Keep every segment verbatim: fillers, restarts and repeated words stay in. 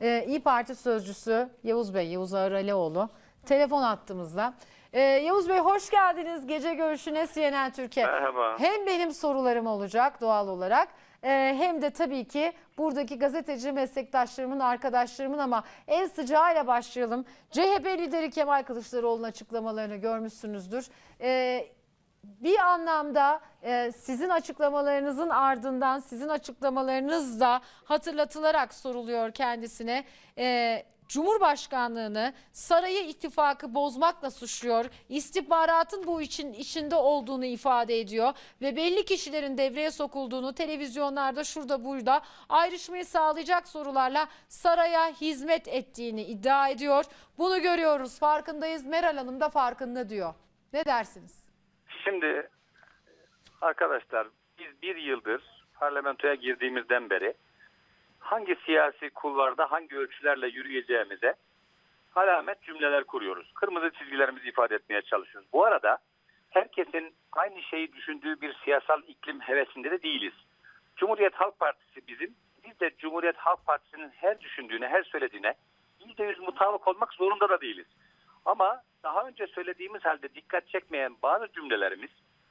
Ee, İYİ Parti sözcüsü Yavuz Bey, Yavuz Ağar Alioğlu telefon attığımızda. Ee, Yavuz Bey hoş geldiniz gece görüşüne C N N Türkiye. Merhaba. Hem benim sorularım olacak doğal olarak e, hem de tabii ki buradaki gazeteci meslektaşlarımın, arkadaşlarımın, ama en sıcağıyla başlayalım. C H P lideri Kemal Kılıçdaroğlu'nun açıklamalarını görmüşsünüzdür. Ee, Bir anlamda e, sizin açıklamalarınızın ardından sizin açıklamalarınız da hatırlatılarak soruluyor kendisine. E, Cumhurbaşkanlığını sarayı ittifakı bozmakla suçluyor. İstihbaratın bu için içinde olduğunu ifade ediyor ve belli kişilerin devreye sokulduğunu, televizyonlarda şurada burada ayrışmayı sağlayacak sorularla saraya hizmet ettiğini iddia ediyor. Bunu görüyoruz, farkındayız. Meral Hanım da farkında diyor. Ne dersiniz? Şimdi arkadaşlar, biz bir yıldır parlamentoya girdiğimizden beri hangi siyasi kulvarda hangi ölçülerle yürüyeceğimize alamet cümleler kuruyoruz. Kırmızı çizgilerimizi ifade etmeye çalışıyoruz. Bu arada herkesin aynı şeyi düşündüğü bir siyasal iklim hevesinde de değiliz. Cumhuriyet Halk Partisi bizim. Biz de Cumhuriyet Halk Partisi'nin her düşündüğüne, her söylediğine yüzde yüz mutabık olmak zorunda da değiliz. Ama daha önce söylediğimiz halde dikkat çekmeyen bazı cümlelerimiz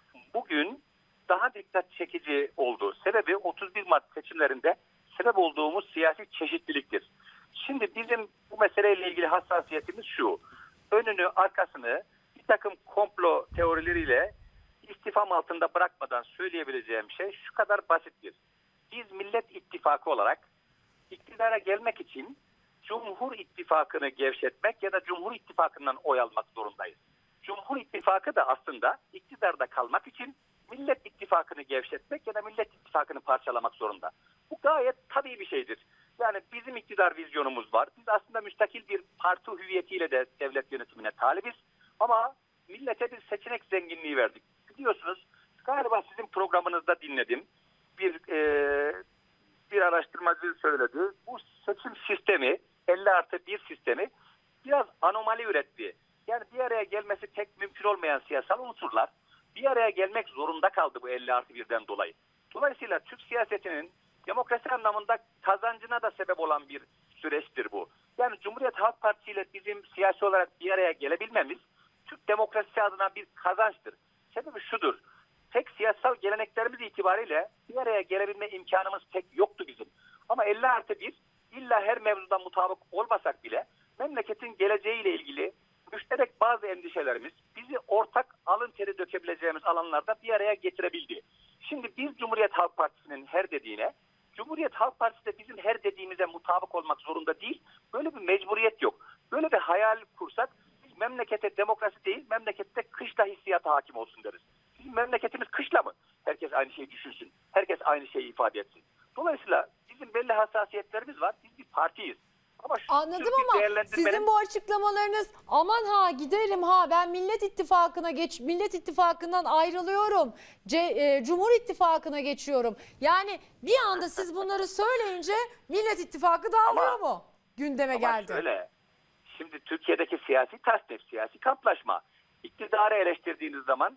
bugün daha dikkat çekici oldu. Sebebi otuz bir Mart seçimlerinde sebep olduğumuz siyasi çeşitliliktir. Şimdi bizim bu meseleyle ilgili hassasiyetimiz şu: önünü arkasını bir takım komplo teorileriyle istifam altında bırakmadan söyleyebileceğim şey şu kadar basittir. Biz Millet İttifakı olarak iktidara gelmek için Cumhur İttifakı'nı gevşetmek ya da Cumhur İttifakı'ndan oy almak zorundayız. Cumhur İttifakı da aslında iktidarda kalmak için Millet İttifakı'nı gevşetmek ya da Millet İttifakı'nı parçalamak zorunda. Bu gayet tabii bir şeydir. Yani bizim iktidar vizyonumuz var. Biz aslında müstakil bir parti hüviyetiyle de devlet yönetimine talibiz. Ama millete bir seçenek zenginliği verdik. Biliyorsunuz, galiba sizin programınızda dinledim. Bir e, bir araştırmacı söyledi. Bu seçim sistemi, elli artı bir sistemi biraz anomali üretti. Yani bir araya gelmesi pek mümkün olmayan siyasal unsurlar bir araya gelmek zorunda kaldı bu elli artı birden dolayı. Dolayısıyla Türk siyasetinin demokrasi anlamında kazancına da sebep olan bir süreçtir bu. Yani Cumhuriyet Halk Partisi ile bizim siyasi olarak bir araya gelebilmemiz Türk demokrasisi adına bir kazançtır. Sebebi şudur: pek siyasal geleneklerimiz itibariyle bir araya gelebilme imkanımız pek yoktu bizim. Ama elli artı bir illa her mevzuda mutabık olmasak bile memleketin geleceğiyle ilgili müşterek bazı endişelerimiz bizi ortak alın teri dökebileceğimiz alanlarda bir araya getirebildi. Şimdi biz Cumhuriyet Halk Partisi'nin her dediğine, Cumhuriyet Halk Partisi de bizim her dediğimize mutabık olmak zorunda değil. Böyle bir mecburiyet yok. Böyle bir hayal kursak biz memlekete demokrasi değil, memlekette kışla hissiyatı hakim olsun deriz. Bizim memleketimiz kışla mı? Herkes aynı şeyi düşünsün. Herkes aynı şeyi ifade etsin. Dolayısıyla bizim belli hassasiyetlerimiz var. Biz bir partiyiz. Ama şu Anladım ama sizin bu açıklamalarınız aman ha giderim ha ben Millet İttifakı'na geç Millet İttifakı'ndan ayrılıyorum. C, e, Cumhur İttifakı'na geçiyorum. Yani bir anda siz bunları söyleyince Millet İttifakı dağılıyor ama, mu? Gündeme ama geldi. Şöyle, şimdi Türkiye'deki siyasi tasnif, siyasi kamplaşma, iktidarı eleştirdiğiniz zaman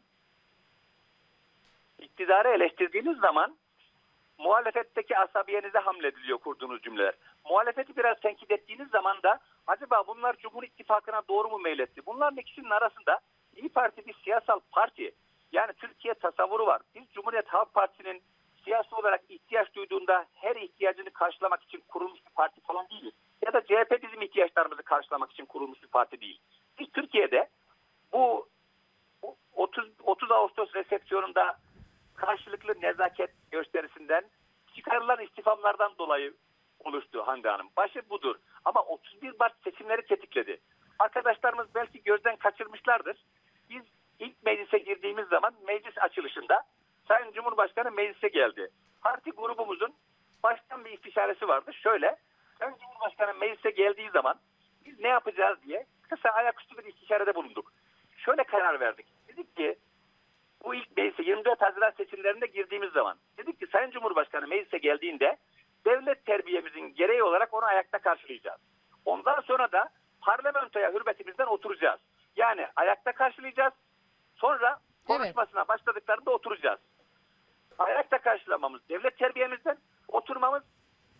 iktidarı eleştirdiğiniz zaman muhalefetteki asabiyenize hamlediliyor kurduğunuz cümleler. Muhalefeti biraz tenkit ettiğiniz zaman da acaba bunlar Cumhur İttifakı'na doğru mu meyletti? Bunların ikisinin arasında İYİ Parti bir siyasal parti. Yani Türkiye tasavvuru var. Biz Cumhuriyet Halk Partisi'nin siyasi olarak ihtiyaç duyduğunda her ihtiyacını karşılamak için kurulmuş bir parti falan değiliz. Ya da C H P bizim ihtiyaçlarımızı karşılamak için kurulmuş bir parti değil. Biz Türkiye'de bu otuz, otuz Ağustos resepsiyonunda karşılıklı nezaket gösterisinden çıkarılan istifamlardan dolayı oluştu Hande Hanım. Başı budur. Ama otuz bir Mart seçimleri tetikledi. Arkadaşlarımız belki gözden kaçırmışlardır. Biz ilk meclise girdiğimiz zaman meclis açılışında Sayın Cumhurbaşkanı meclise geldi. Parti grubumuzun baştan bir istişaresi vardı. Şöyle: Sayın Cumhurbaşkanı meclise geldiği zaman biz ne yapacağız diye kısa ayaküstü bir istişarede bulunduk. Şöyle karar verdik. Dedik ki bu ilk meclise yirmi dört Haziran seçimlerinde girdiğimiz zaman dedik ki Sayın Cumhurbaşkanı meclise geldiğinde devlet terbiyemizin gereği olarak onu ayakta karşılayacağız. Ondan sonra da parlamentoya hürmetimizden oturacağız. Yani ayakta karşılayacağız. Sonra konuşmasına evet. başladıklarında oturacağız. Ayakta karşılamamız devlet terbiyemizden, oturmamız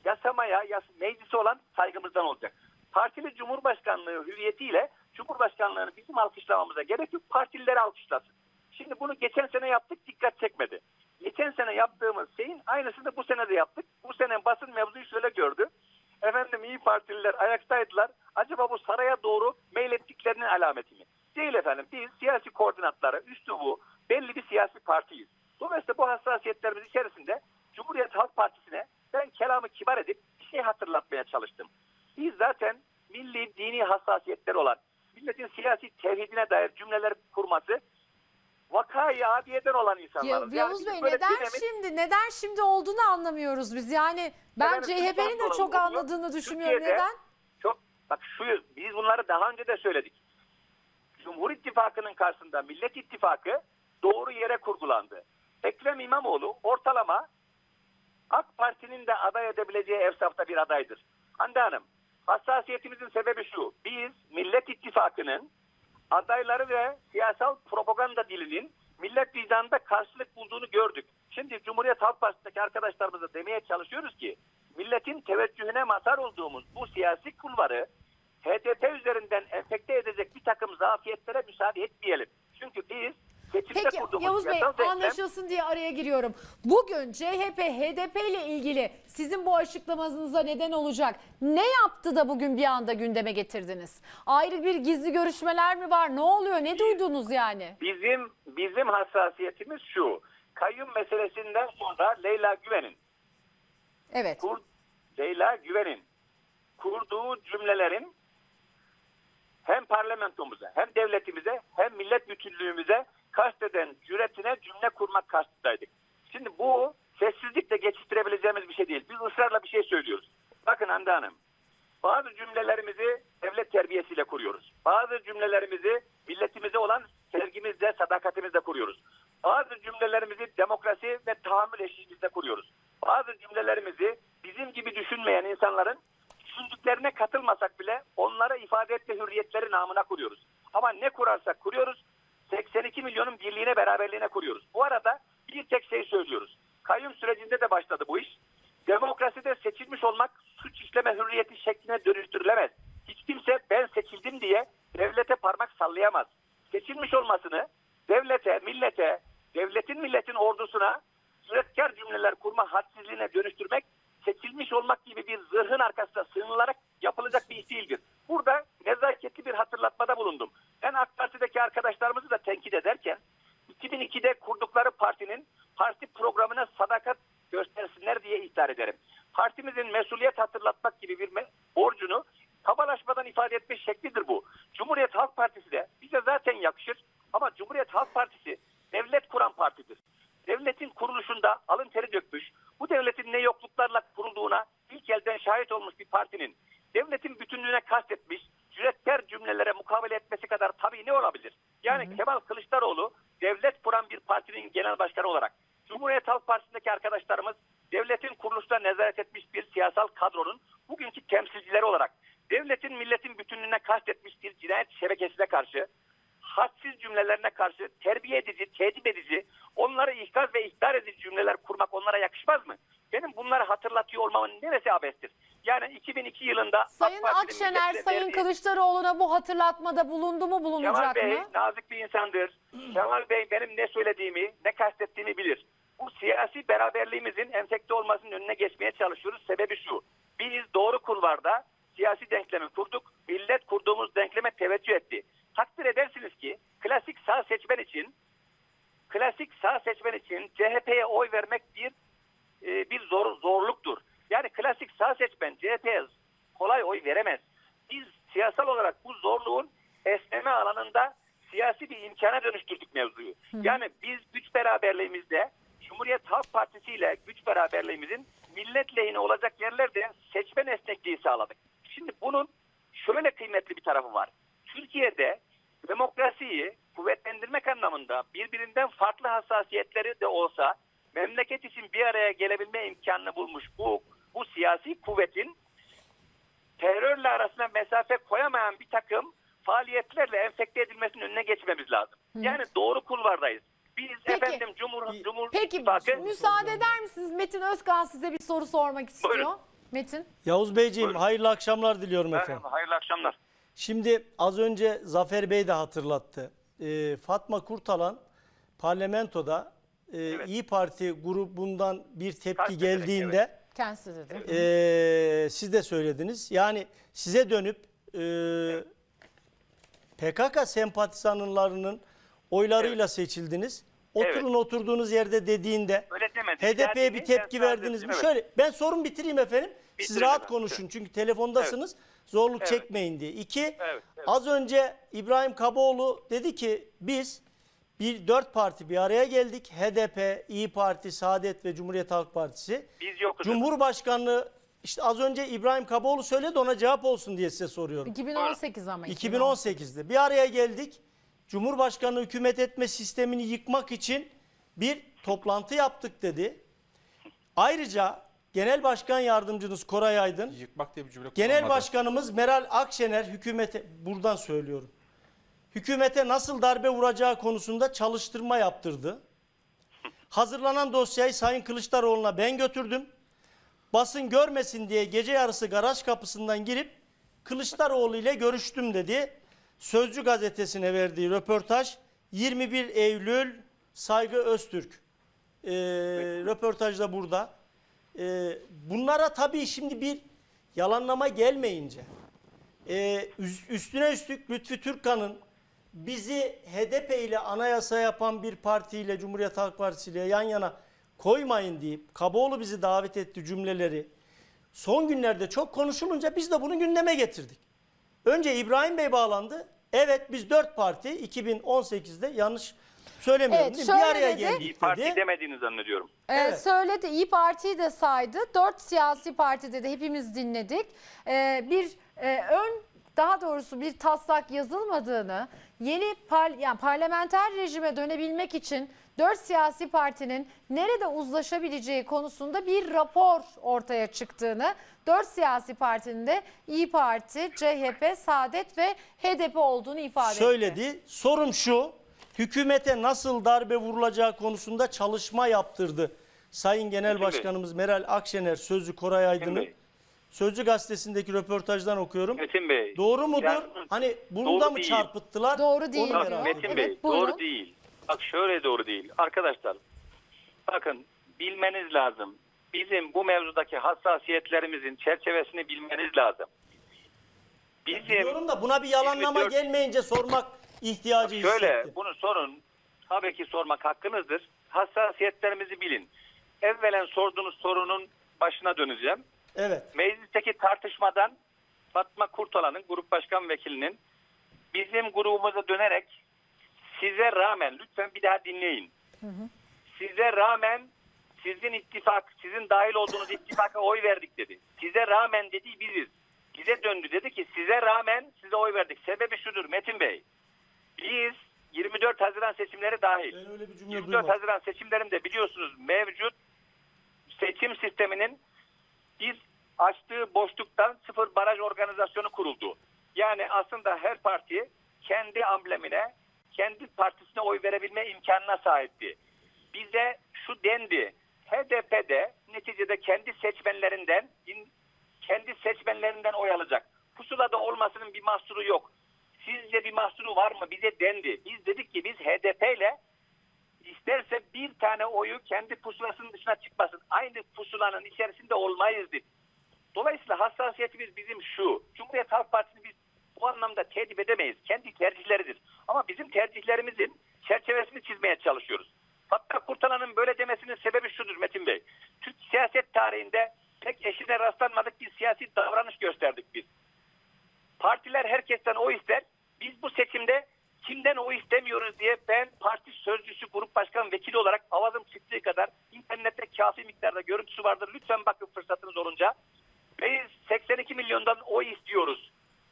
yasamaya, yas meclise olan saygımızdan olacak. Partili Cumhurbaşkanlığı hüviyetiyle Cumhurbaşkanlığını bizim alkışlamamıza gerek yok. Partilileri alkışlasın. Şimdi bunu geçen sene yaptık, dikkat çekmedi. Geçen sene yaptığımız şeyin aynısını bu sene de yaptık. Bu sene basın mevzuyu şöyle gördü. Efendim İyi Partililer ayaktaydılar. Acaba bu saraya doğru meylettiklerinin alameti mi? Değil efendim. Biz siyasi koordinatları, üslubu belli bir siyasi partiyiz. Dolayısıyla bu hassasiyetlerimiz içerisinde Cumhuriyet Halk Partisi'ne ben kelamı kibar edip bir şey hatırlatmaya çalıştım. Biz zaten milli dini hassasiyetleri olan, milletin siyasi tevhidine dair cümleler kurması vakayı adiyeden olan insanlarız. Ya, Yavuz yani Bey neden dönemin, şimdi neden şimdi olduğunu anlamıyoruz biz. Yani ben efendim, C H P'nin de çok oluyor. anladığını düşünüyorum. Türkiye'de Neden? Çok bak şu biz bunları daha önce de söyledik. Cumhur İttifakı'nın karşısında Millet İttifakı doğru yere kurgulandı. Ekrem İmamoğlu ortalama AK Parti'nin de aday edebileceği evsafta bir adaydır. Hande Hanım, hassasiyetimizin sebebi şu. Biz Millet İttifakı'nın adayları ve siyasal propaganda dilinin millet vicdanında karşılık bulduğunu gördük. Şimdi Cumhuriyet Halk Partisi'ndeki arkadaşlarımıza demeye çalışıyoruz ki milletin teveccühüne mazhar olduğumuz bu siyasi kulvarı H D P üzerinden enfekte edecek bir takım zafiyetlere müsaade etmeyelim. Çünkü biz seçimde Peki kurduğumuz Yavuz Bey siyasal denklem- anlaşılsın diye araya giriyorum. Bugün C H P H D P ile ilgili sizin bu açıklamanıza neden olacak ne yaptı da bugün bir anda gündeme getirdiniz? Ayrı bir gizli görüşmeler mi var? Ne oluyor? Ne duydunuz yani? Bizim bizim hassasiyetimiz şu. Kayyum meselesinden sonra Leyla Güven'in Evet. kur, Leyla Güven'in kurduğu cümlelerin hem parlamentomuza hem devletimize hem millet bütünlüğümüze kasteden cüretine cümle kurmak kastındaydık. Şimdi bu sessizlikle geçiştirebileceğimiz bir şey değil. Biz ısrarla bir şey söylüyoruz. Bakın Hande Hanım, bazı cümlelerimizi devlet terbiyesiyle kuruyoruz. Bazı cümlelerimizi milletimize olan sevgimizle, sadakatimizle kuruyoruz. Bazı cümlelerimizi demokrasi ve tahammül eşiğimizle kuruyoruz. Bazı cümlelerimizi bizim gibi düşünmeyen insanların düşündüklerine katılmasak bile onlara ifade etme hürriyetleri namına kuruyoruz. Ama ne kurarsak kuruyoruz, seksen iki milyonun birliğine, beraberliğine kuruyoruz. Bu arada bir tek şey söylüyoruz. Kayyum sürecinde de başladı bu iş. Demokraside seçilmiş olmak suç işleme hürriyeti şekline dönüştürülemez. Hiç kimse ben seçildim diye devlete parmak sallayamaz. Seçilmiş olmasını devlete, millete, devletin milletin ordusuna cüretkar cümleler kurma hadsizliğine dönüştürmek seçilmiş olmak gibi bir zırhın arkasında sığınılarak yapılacak bir iş değildir. Burada nezaketli bir hatırlatmada bulundum. Ben AK Parti'deki arkadaşlarımızı da tenkit ederken iki bin ikide kurdukları partinin parti programına sadakat göstersinler diye ihtar ederim. Partimizin mesuliyet hatırlatmak gibi bir borcunu kabalaşmadan ifade etme şeklidir bu. Cumhuriyet Halk Partisi de bize zaten yakışır ama Cumhuriyet Halk Partisi devlet kuran partidir. Devletin kuruluşunda alın teri dökmüş, bu devletin ne yokluklarla kurulduğuna ilk elden şahit olmuş bir partinin devletin bütünlüğüne kastetmiş, cüretkar cümlelere mukabele etmesi kadar tabii ne olabilir? Yani hı hı. Kemal Kılıçdaroğlu devlet kuran bir partinin genel başkanı olarak, Cumhuriyet Halk Partisi'ndeki arkadaşlarımız devletin kuruluşuna nezaret etmiş bir siyasal kadronun bugünkü temsilcileri olarak devletin milletin bütünlüğüne kastetmiş bir cinayet şebekesine karşı, hadsiz cümlelerine karşı terbiye edici, tedip edici, onları ikaz ve ihtar edici cümleler kurmak onlara yakışmaz mı? Benim bunları hatırlatıyor olmamın neresi abestir? Yani iki bin iki yılında Sayın Akşener, Sayın verdiği... Kılıçdaroğlu'na bu hatırlatmada bulundu mu, bulunacak Kemal mı? Bey nazik bir insandır. Kemal Bey benim ne söylediğimi, ne kastettiğimi bilir. Bu siyasi beraberliğimizin enfekte olmasının önüne geçmeye çalışıyoruz. Sebebi şu. Biz doğru kulvarda siyasi denklemi kurduk. Millet kurduğumuz denkleme teveccüh etti. Takdir edersiniz ki klasik sağ seçmen için klasik sağ seçmen için C H P'ye oy vermek bir e, bir zor, zorluktur. Yani klasik sağ seçmen C H P'ye kolay oy veremez. Biz siyasal olarak bu zorluğun esneme alanında siyasi bir imkana dönüştürdük mevzuyu. Hı. Yani biz güç beraberliğimizde Cumhuriyet Halk Partisi ile güç beraberliğimizin millet lehine olacak yerlerde seçmen esnekliği sağladık. Şimdi bunun şöyle kıymetli bir tarafı var. Türkiye'de demokrasiyi kuvvetlendirmek anlamında birbirinden farklı hassasiyetleri de olsa memleket için bir araya gelebilme imkanını bulmuş bu, bu siyasi kuvvetin terörle arasına mesafe koyamayan bir takım faaliyetlerle enfekte edilmesinin önüne geçmemiz lazım. Hı. Yani doğru kulvardayız. Biz Peki. efendim Cumhur, Cumhur Peki İttifakı... müsaade eder misiniz? Metin Özkan size bir soru sormak istiyor. Buyurun. Metin. Yavuz Beyciğim Buyurun. hayırlı akşamlar diliyorum Merhaba, efendim. hayırlı akşamlar. Şimdi az önce Zafer Bey de hatırlattı. Ee, Fatma Kurtalan parlamentoda e, Evet. İyi Parti grubundan bir tepki Tasdik geldiğinde ederek, Kendisi dedi. e, siz de söylediniz. Yani size dönüp e, P K K sempatizanlarının oylarıyla seçildiniz. Oturun Evet. oturduğunuz yerde dediğinde Öyle demedim. H D P'ye Yani bir tepki ben verdiniz mi? evet. Şöyle ben sorun bitireyim efendim. Siz Bitirin rahat efendim. konuşun çünkü telefondasınız. Zorluk Evet. çekmeyin diye. İki, Evet, evet. az önce İbrahim Kaboğlu dedi ki biz bir dört parti bir araya geldik. H D P, İyi Parti, Saadet ve Cumhuriyet Halk Partisi. Biz yokuz. Cumhurbaşkanlığı işte az önce İbrahim Kaboğlu söyledi, ona cevap olsun diye size soruyorum. iki bin on sekiz ama. iki bin on sekizde bir araya geldik. Cumhurbaşkanı hükümet etme sistemini yıkmak için bir toplantı yaptık dedi. Ayrıca Genel Başkan Yardımcınız Koray Aydın, Yıkmak diye bir cümle Genel kullanmadı. Başkanımız Meral Akşener hükümete, buradan söylüyorum, hükümete nasıl darbe vuracağı konusunda çalıştırma yaptırdı. Hazırlanan dosyayı Sayın Kılıçdaroğlu'na ben götürdüm. Basın görmesin diye gece yarısı garaj kapısından girip Kılıçdaroğlu ile görüştüm dedi. Sözcü gazetesine verdiği röportaj yirmi bir Eylül Saygı Öztürk. Ee, röportajda burada. Ee, bunlara tabii şimdi bir yalanlama gelmeyince e, üstüne üstlük Lütfü Türkkan'ın bizi H D P ile anayasa yapan bir partiyle, Cumhuriyet Halk Partisi ile yan yana koymayın deyip Kaboğlu bizi davet etti cümleleri son günlerde çok konuşulunca biz de bunu gündeme getirdik. Önce İbrahim Bey bağlandı. Evet biz dört parti iki bin on sekizde yanlış söylemiyorum Evet, değil mi? Bir şöyle araya dedi. geldik İyi Parti dedi. demediğini zannediyorum. Ee, Evet. Söyledi. İyi Parti'yi de saydı. Dört siyasi parti dedi. Hepimiz dinledik. Ee, bir e, ön daha doğrusu bir taslak yazılmadığını, yeni par, yani parlamenter rejime dönebilmek için dört siyasi partinin nerede uzlaşabileceği konusunda bir rapor ortaya çıktığını, dört siyasi partinin de İyi Parti, C H P, Saadet ve H D P olduğunu ifade etti. Söyledi. Sorum şu, hükümete nasıl darbe vurulacağı konusunda çalışma yaptırdı. Sayın Genel Metin Bey. Başkanımız Meral Akşener sözcü Koray Aydın'ın Bey. Sözcü gazetesindeki röportajdan okuyorum. Metin Bey. Doğru mudur? Yani- Hani bunu Doğru da mı değil. çarpıttılar? Doğru değil Onu diyor. Bakın merak Metin ediyorum. Bey, Evet, buyurun. doğru değil. Bak şöyle doğru değil. Arkadaşlar bakın bilmeniz lazım. Bizim bu mevzudaki hassasiyetlerimizin çerçevesini bilmeniz lazım. Bizim Diyorum da buna bir yalanlama yirmi dört gelmeyince sormak ihtiyacı şöyle hissettim. bunu sorun. Tabii ki sormak hakkınızdır. Hassasiyetlerimizi bilin. Evvelen sorduğunuz sorunun başına döneceğim. Evet. Meclisteki tartışmadan Fatma Kurtalan'ın grup başkan vekilinin bizim grubumuza dönerek size rağmen lütfen bir daha dinleyin. Hı hı. Size rağmen sizin ittifak, sizin dahil olduğunuz ittifaka oy verdik dedi. Size rağmen dediği biziz. Bize döndü dedi ki size rağmen size oy verdik. Sebebi şudur Metin Bey. Biz yirmi dört Haziran seçimleri dahil. Ben öyle bir cümle yirmi dört duymadım. Haziran seçimlerinde biliyorsunuz mevcut seçim sisteminin bir açtığı boşluktan sıfır baraj organizasyonu kuruldu. Yani aslında her parti kendi amblemine, kendi partisine oy verebilme imkanına sahipti. Bize şu dendi, H D P'de neticede kendi seçmenlerinden kendi seçmenlerinden oy alacak. Pusulada olmasının bir mahsuru yok. Sizce bir mahsuru var mı? Bize dendi. Biz dedik ki biz H D P ile isterse bir tane oyu kendi pusulasının dışına çıkmasın. Aynı pusulanın içerisinde olmayız dedik. Dolayısıyla hassasiyetimiz bizim şu. Cumhuriyet Halk Partisi'ni biz bu anlamda tedip edemeyiz. Kendi tercihleridir. Ama bizim tercihlerimizin çerçevesini çizmeye çalışıyoruz. Fatma Kurtalan'ın böyle demesinin sebebi şudur Metin Bey. Türk siyaset tarihinde pek eşine rastlanmadık bir siyasi davranış gösterdik biz. Partiler herkesten oy ister. Biz bu seçimde kimden oy istemiyoruz diye ben parti sözcüsü, grup başkan vekili olarak avazım çıktığı kadar internette kafi miktarda görüntüsü vardır. Lütfen bakın fırsatınız olunca. Biz seksen iki milyondan oy istiyoruz.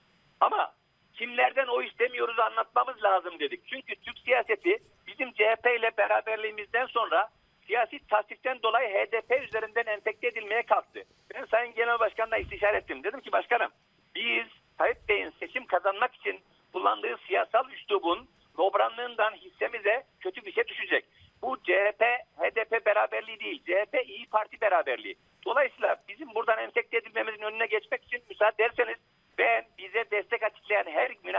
Ama kimlerden oy istemiyoruz anlatmamız lazım dedik. Çünkü Türk siyaseti bizim C H P ile beraberliğimizden sonra siyasi tasdikten dolayı H D P üzerinden enfekte edilmeye kalktı. Ben Sayın Genel Başkan'la istişare ettim. Dedim ki başkanım biz Tayyip Bey'in seçim kazanmak için kullandığı siyasal üslubun nobranlığından hissemize kötü bir şey düşecek. Bu C H P H D P beraberliği değil. C H P İyi Parti beraberliği. Dolayısıyla bizim buradan enfekte edilmemiz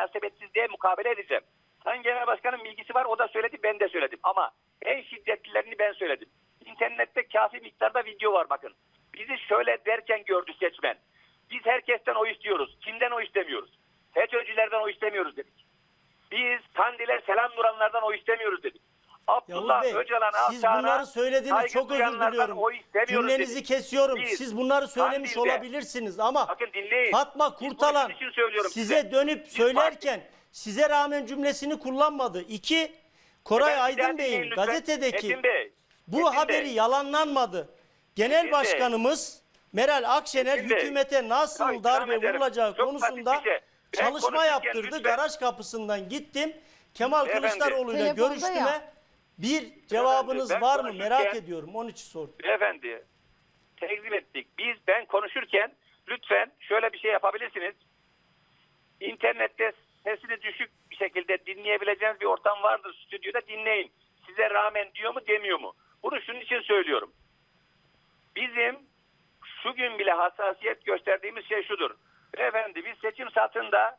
münasebetsizliğe mukabele edeceğim. Sayın Genel Başkan'ın bilgisi var, o da söyledi, ben de söyledim. Ama en şiddetlilerini ben söyledim. İnternette kafi miktarda video var bakın. Bizi şöyle derken gördü seçmen. Biz herkesten oy istiyoruz. Kimden oy istemiyoruz? FETÖ'cülerden oy istemiyoruz dedik. Biz Kandil'e selam duranlardan oy istemiyoruz dedik. Abdullah Yavuz Bey, Öcalan, siz bunları söylediniz, çok özür diliyorum. Cümlenizi dedik. kesiyorum. Biz, siz bunları söylemiş Kandil'de, olabilirsiniz ama bakın dinleyin. Fatma Kurtalan size, size dönüp Biz söylerken size rağmen cümlesini kullanmadı. İki, Koray Efendim, Aydın Bey'in lütfen. gazetedeki Metin Bey, bu Metin haberi Bey. yalanlanmadı. Genel Metin Bey. Başkanımız Meral Akşener Metin Bey. hükümete nasıl Tabii, darbe devam ederim. vurulacağı Çok konusunda basit bir şey. Ben çalışma konuşurken yaptırdı. lütfen- Garaj kapısından gittim. Kemal Beyefendi. Kılıçdaroğlu'yla Telefonda görüştüme. ya. Bir cevabınız ben var mı? konuşurken- Merak ediyorum. Onun için sordum. Beyefendi, tekzip ettik. Biz ben konuşurken lütfen şöyle bir şey yapabilirsiniz. İnternette sesini düşük bir şekilde dinleyebileceğiniz bir ortam vardır. Stüdyoda dinleyin. Size rağmen diyor mu demiyor mu? Bunu şunun için söylüyorum. Bizim şu gün bile hassasiyet gösterdiğimiz şey şudur. Beyefendi biz seçim satında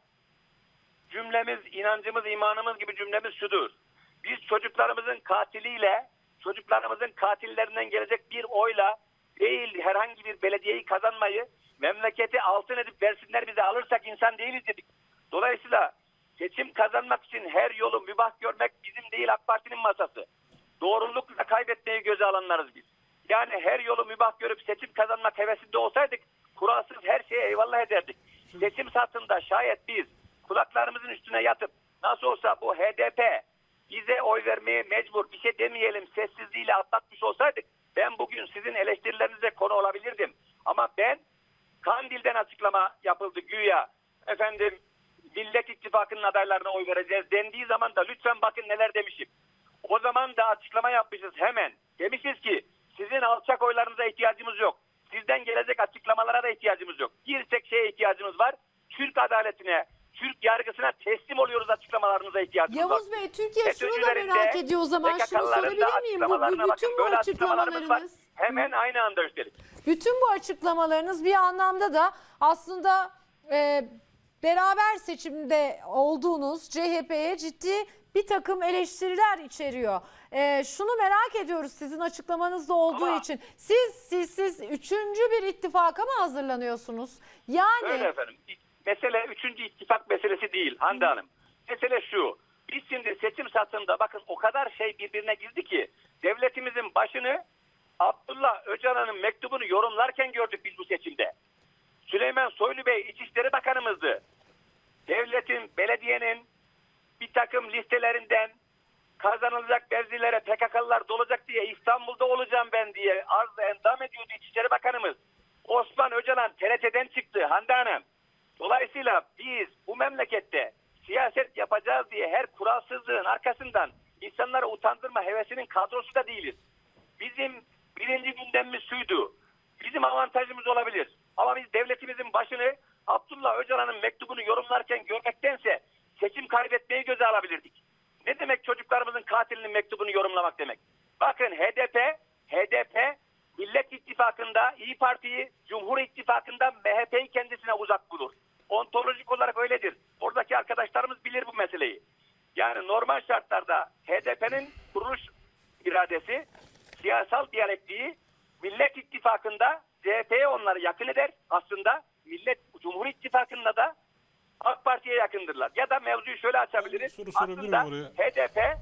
cümlemiz, inancımız, imanımız gibi cümlemiz şudur. Biz çocuklarımızın katiliyle, çocuklarımızın katillerinden gelecek bir oyla değil herhangi bir belediyeyi kazanmayı, memleketi altın edip versinler bize alırsak insan değiliz dedik. Dolayısıyla seçim kazanmak için her yolu mübah görmek bizim değil AK Parti'nin masası. Doğrulukla kaybetmeyi göze alanlarız biz. Yani her yolu mübah görüp seçim kazanmak hevesinde olsaydık kuralsız her şeye eyvallah ederdik. Seçim satında şayet biz kulaklarımızın üstüne yatıp nasıl olsa bu H D P bize oy vermeye mecbur bir şey demeyelim sessizliğiyle atlatmış olsaydık ben bugün sizin eleştirilerinize konu olabilirdim. Ama ben Kandil'den açıklama yapıldı güya efendim Millet İttifakı'nın adaylarına oy vereceğiz dendiği zaman da lütfen bakın neler demişim. O zaman da açıklama yapmışız hemen. Demişiz ki sizin alçak oylarınıza ihtiyacımız yok. Sizden gelecek açıklamalara da ihtiyacımız yok. Bir tek şeye ihtiyacımız var. Türk adaletine, Türk yargısına teslim oluyoruz açıklamalarınıza ihtiyacımız var. Yavuz Bey, Türkiye şunu da FETÖ'cülerin de, merak ediyor o zaman. Şunu P K K'lıların da sorabilir miyim? Bu, bu, açıklamalarına bakın. bütün bu Böyle açıklamalarımız var. açıklamalarınız, Hemen aynı anda üstelik. bütün bu açıklamalarınız bir anlamda da aslında e, beraber seçimde olduğunuz C H P'ye ciddi bir takım eleştiriler içeriyor. E, şunu merak ediyoruz sizin açıklamanızda olduğu Ama- için. Siz siz siz üçüncü bir ittifaka mı hazırlanıyorsunuz? Yani Öyle efendim. Mesele üçüncü ittifak meselesi değil Hande Hanım. Mesele şu. Biz şimdi seçim satında bakın o kadar şey birbirine girdi ki devletimizin başını Abdullah Öcalan'ın mektubunu yorumlarken gördük biz bu seçimde. Süleyman Soylu Bey İçişleri Bakanımızdı. Devletin, belediyenin bir takım listelerinden kazanılacak mevzilere P K K'lılar dolacak diye İstanbul'da olacağım ben diye arz endam ediyordu İçişleri Bakanımız. Osman Öcalan T R T'den çıktı Hande Hanım. Dolayısıyla biz bu memlekette siyaset yapacağız diye her kuralsızlığın arkasından insanları utandırma hevesinin kadrosu da değiliz. Bizim birinci gündemimiz şuydu. Bizim avantajımız olabilir. Ama biz devletimizin başını Abdullah Öcalan'ın mektubunu yorumlarken görmektense seçim kaybetmeyi göze alabilirdik. Ne demek çocuklarımızın katilinin mektubunu yorumlamak demek? Bakın H D P, H D P Millet İttifakı'nda İyi Parti'yi, Cumhur İttifakı'nda M H P'yi kendisine uzak bulur. Ontolojik olarak öyledir. Oradaki arkadaşlarımız bilir bu meseleyi. Yani normal şartlarda H D P'nin kuruluş iradesi, siyasal diyalektiği Millet İttifakı'nda C H P'ye onları yakın eder. Aslında Millet Cumhur İttifakı'nda da AK Parti'ye yakındırlar. Ya da mevzuyu şöyle açabiliriz. Soru sorabilir Aslında miyim H D P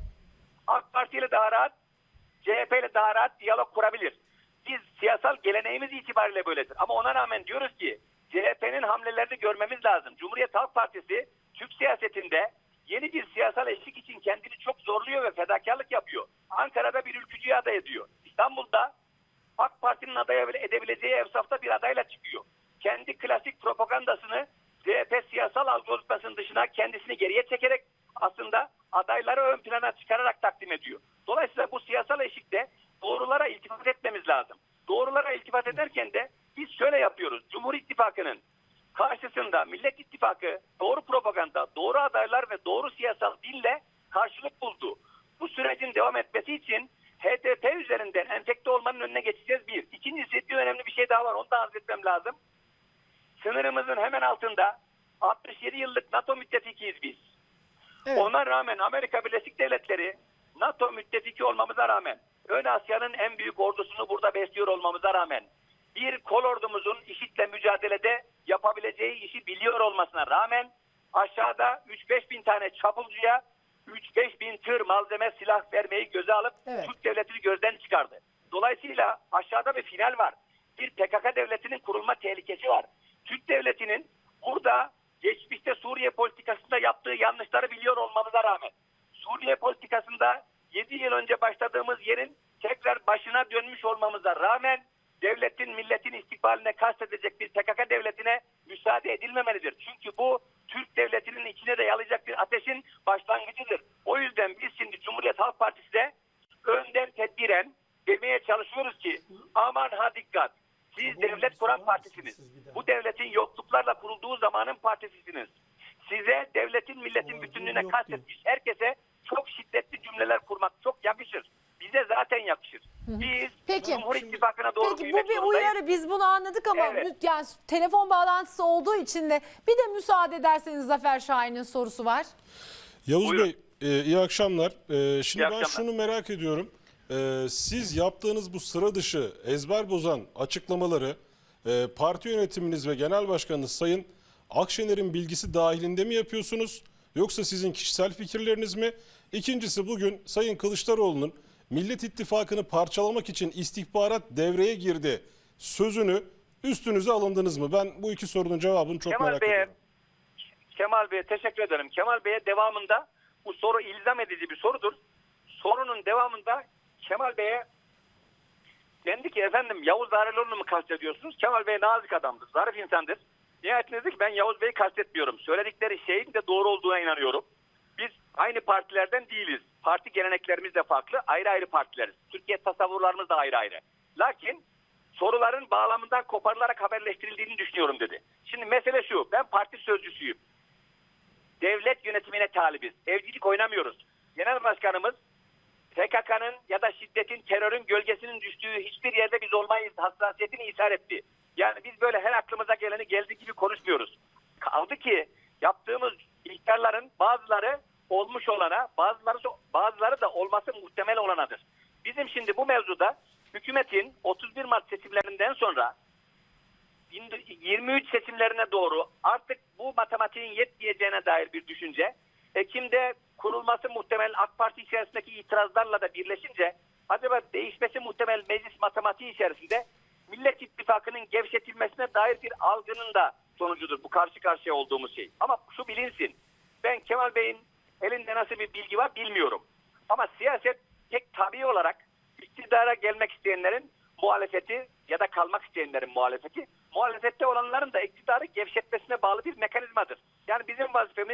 AK Parti ile daha rahat, C H P ile daha rahat diyalog kurabilir. Biz siyasal geleneğimiz itibariyle böyledir. Ama ona rağmen diyoruz ki C H P'nin hamlelerini görmemiz lazım. Cumhuriyet Halk Partisi Türk siyasetinde yeni bir siyasal eşlik için kendini çok zorluyor ve fedakarlık yapıyor. Ankara'da bir ülkücüye aday ediyor. İstanbul'da AK Parti'nin aday edebileceği evsafta bir adayla çıkıyor. Kendi klasik propagandasını C H P siyasal algoritmasının dışına kendisini geriye çekerek aslında adayları ön plana çıkararak takdim ediyor. Dolayısıyla bu siyasal eşikte doğrulara iltifat etmemiz lazım. Doğrulara iltifat ederken de biz şöyle yapıyoruz. Cumhur İttifakı'nın karşısında Millet İttifakı doğru propaganda, doğru adaylar ve doğru siyasal dille karşılık buldu. Bu sürecin devam etmesi için H D P üzerinden enfekte olmanın önüne geçeceğiz bir. İkincisi bir önemli bir şey daha var. Onu da arz etmem lazım. Sınırımızın hemen altında altmış yedi yıllık NATO müttefikiyiz biz. Evet. Ona rağmen Amerika Birleşik Devletleri NATO müttefiki olmamıza rağmen, Ön Asya'nın en büyük ordusunu burada besliyor olmamıza rağmen, bir kolordumuzun IŞİD'le mücadelede yapabileceği işi biliyor olmasına rağmen aşağıda üç beş bin tane çapulcuya üç beş bin tır malzeme, silah vermeyi göze alıp Evet. Türk devletini gözden çıkardı. Dolayısıyla aşağıda bir final var. Bir P K K devletinin kurulma tehlikesi var. Türk devletinin burada geçmişte Suriye politikasında yaptığı yanlışları biliyor olmamıza rağmen, Suriye politikasında yedi yıl önce başladığımız yerin tekrar başına dönmüş olmamıza rağmen devletin, milletin istikbaline kastedecek bir P K K devletine müsaade edilmemelidir. Çünkü bu Türk devletinin içine de yalayacak bir ateşin başlangıcıdır. O yüzden biz şimdi Cumhuriyet Halk Partisi'de önden tedbiren demeye çalışıyoruz ki aman ha dikkat. Siz Kabul devlet bir kuran sorar partisiniz. mısınız bir daha? Bu devletin yokluklarla kurulduğu zamanın partisisiniz. Size devletin, milletin Ama bütünlüğüne yok kastetmiş herkese çok şiddetli cümleler kurmak çok yakışır. Bize zaten yakışır. Biz Peki. Cumhur İttifakı'na doğru Peki büyümek bu bir zorundayız. uyarı, biz bunu anladık ama Evet. mü- yani telefon bağlantısı olduğu için de bir de müsaade ederseniz Zafer Şahin'in sorusu var. Yavuz Buyurun. Bey, e, iyi akşamlar. E, şimdi İyi ben akşamlar. şunu merak ediyorum. E, siz yaptığınız bu sıra dışı, ezber bozan açıklamaları e, parti yönetiminiz ve genel başkanınız Sayın Akşener'in bilgisi dahilinde mi yapıyorsunuz? Yoksa sizin kişisel fikirleriniz mi? İkincisi, bugün Sayın Kılıçdaroğlu'nun Millet İttifakı'nı parçalamak için istihbarat devreye girdi sözünü üstünüze alındınız mı? Ben bu iki sorunun cevabını çok Kemal merak Bey'e ediyorum. Kemal Bey'e teşekkür ederim. Kemal Bey'e devamında bu soru ilzam edici bir sorudur. Sorunun devamında Kemal Bey'e dendi ki efendim Yavuz Zarelioğlu'nu mu kastediyorsunuz? Kemal Bey nazik adamdır, zarif insandır. Nihayetinde dedi ki ben Yavuz Bey'i kastetmiyorum. Söyledikleri şeyin de doğru olduğuna inanıyorum. Biz aynı partilerden değiliz. Parti geleneklerimiz de farklı. Ayrı ayrı partileriz. Türkiye tasavvurlarımız da ayrı ayrı. Lakin soruların bağlamından koparılarak haberleştirildiğini düşünüyorum dedi. Şimdi mesele şu. Ben parti sözcüsüyüm. Devlet yönetimine talibiz. Evcilik oynamıyoruz. Genel başkanımız P K K'nın ya da şiddetin, terörün gölgesinin düştüğü hiçbir yerde biz olmayız hassasiyetini ishar etti. Yani biz böyle her aklımıza geleni geldiği gibi konuşmuyoruz. Kaldı ki yaptığımız ihtarların bazıları olmuş olana, bazıları bazıları da olması muhtemel olanadır. Bizim şimdi bu mevzuda hükümetin otuz bir Mart seçimlerinden sonra yirmi üç seçimlerine doğru artık bu matematiğin yetmeyeceğine dair bir düşünce, Ekim'de kurulması muhtemel AK Parti içerisindeki itirazlarla da birleşince acaba değişmesi muhtemel meclis matematiği içerisinde Millet İttifakı'nın gevşetilmesine dair bir algının da sonucudur bu karşı karşıya olduğumuz şey. Ama şu bilinsin, ben Kemal Bey'in elinde nasıl bir bilgi var bilmiyorum. Ama siyaset tek tabii olarak iktidara gelmek isteyenlerin muhalefeti ya da kalmak isteyenlerin muhalefeti, muhalefette olanların da iktidarı gevşetmesine bağlı bir mekanizmadır. Yani bizim vazifemiz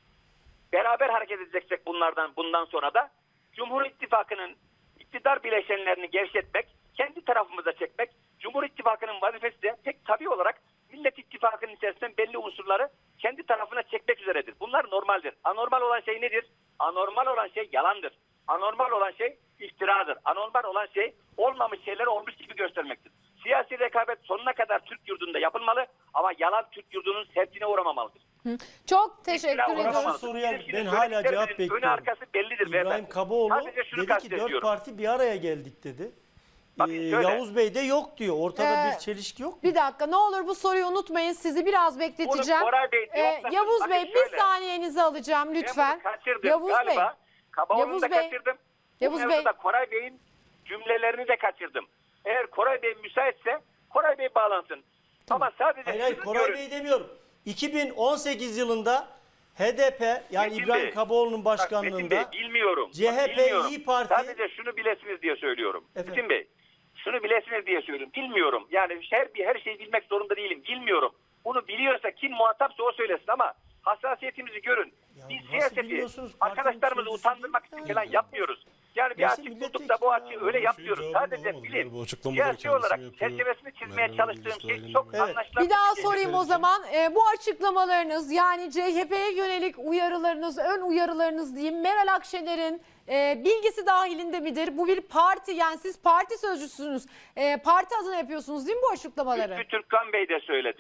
beraber hareket edeceksek bunlardan bundan sonra da Cumhur İttifakı'nın iktidar bileşenlerini gevşetmek, kendi tarafımıza çekmek. Cumhur İttifakı'nın vazifesi de tek tabii olarak Millet İttifakı'nın içerisinden belli unsurları kendi tarafına çekmek üzeredir. Bunlar normaldir. Anormal olan şey nedir? Anormal olan şey yalandır. Anormal olan şey iftiradır. Anormal olan şey olmamış şeyleri olmuş gibi göstermektir. Siyasi rekabet sonuna kadar Türk yurdunda yapılmalı ama yalan Türk yurdunun sevkine uğramamalıdır. Çok teşekkür İftira ediyorum. uğramamalıdır. Şu soruya Bizim ben şimdi hala söylediklerimizin cevap Önü bekliyorum. arkası bellidir. İbrahim beyefendi. Kaboğlu Sadece şunu dedi ki dört kastediyorum. parti bir araya geldik dedi. Bakın Ee, şöyle. Yavuz Bey de yok diyor. Ortada Ee, bir çelişki yok mu? Bir dakika, ne olur bu soruyu unutmayın, sizi biraz bekleteceğim. Bunu Koray Bey Ee, cevaplasın. Yavuz Bakın Bey bir şöyle. saniyenizi alacağım lütfen. Ben bunu kaçırdım Yavuz galiba. Bey. Kabaoğlu'nu Yavuz da Bey. kaçırdım. Yavuz Bu Bey. mevzuda Koray Bey'in cümlelerini de kaçırdım. Eğer Koray Bey müsaitse Koray Bey bağlansın. Ama sadece Hayır hayır şunu Koray diyoruz. Bey demiyorum. iki bin on sekiz yılında H D P yani Metin İbrahim Bey, Kaboğlu'nun Bak, Metin başkanlığında Bey, bilmiyorum. C H P, Bak, bilmiyorum. İYİ Parti- Sadece şunu bilesiniz diye söylüyorum. Efendim? Metin Bey, şunu bilesiniz diye söylüyorum. Bilmiyorum. Yani her bir her şeyi bilmek zorunda değilim. Bilmiyorum. Bunu biliyorsa kim muhatapsa o söylesin ama hassasiyetimizi görün. Ya Biz nasıl siyaseti biliyorsunuz? Partinin arkadaşlarımızı sözcüsü utandırmak değil için mi? falan yapmıyoruz. Yani bir Neyse, açık bulduk da bu milletvekili açığı öyle ya. yapmıyoruz. Şey cevabını Sadece alamadım. bilin. Bu açıklamaları Siyasi kendisi olarak mi yapıyor? çerçevesini çizmeye Meral çalıştığım Bilgisi şey dahilinde çok mi? Evet. anlaşılabilir. Bir daha şey. sorayım o zaman. Ee, bu açıklamalarınız, yani C H P'ye yönelik uyarılarınız, ön uyarılarınız diyeyim, Meral Akşener'in e, bilgisi dahilinde midir? Bu bir parti, yani siz parti sözcüsünüz. E, parti adına yapıyorsunuz değil mi bu açıklamaları? Lütfü Türkkan Bey de söyledi.